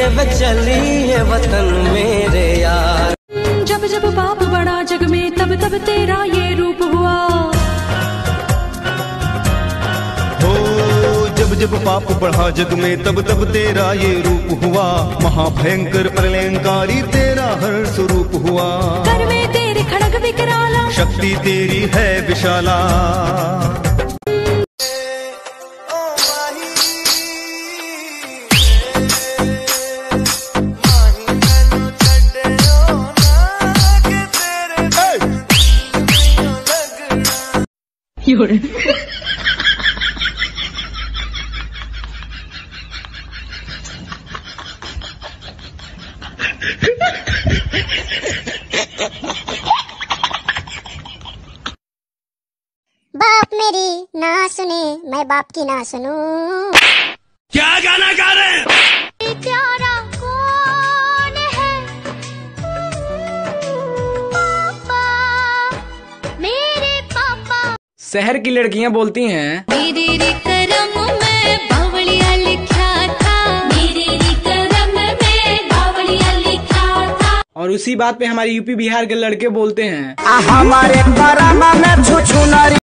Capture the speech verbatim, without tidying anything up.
वे चली ये वतन मेरे यार। जब जब पाप बढ़ा जग में तब तब तेरा ये रूप हुआ। हो जब जब पाप बढ़ा जग में तब तब तेरा ये रूप हुआ। महाभयंकर प्रलयंकारी तेरा हर स्वरूप हुआ। कर में तेरे खड़ग विकराला, शक्ति तेरी है विशाला। बाप मेरी ना सुने मैं बाप की ना सुनूं। क्या गाना गा रहे हैं? प्यारा कौन है? पापा, मेरे पापा। शहर की लड़कियां बोलती हैं मेरे रे करम में बावलिया लिखा था, मेरे रे करम में बावलिया लिखा था। और उसी बात पे हमारे यूपी बिहार के लड़के बोलते हैं हमारे करम में छुछुनरी।